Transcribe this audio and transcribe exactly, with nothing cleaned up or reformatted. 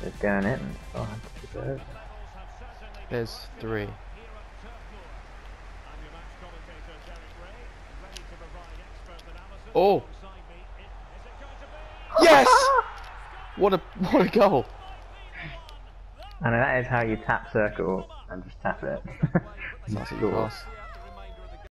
It's going in. Oh, it's over. There's three. Oh! Yes! What a what a goal! And that is how you tap circle and just tap it. That's a Score. pass.